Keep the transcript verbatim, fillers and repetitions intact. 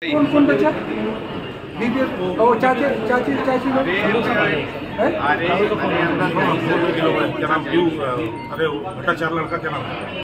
कौन कौन बचा? दीदी और चाची चाची चाची लोग अरे अरे भट्टाचार्य लड़का क्या नाम?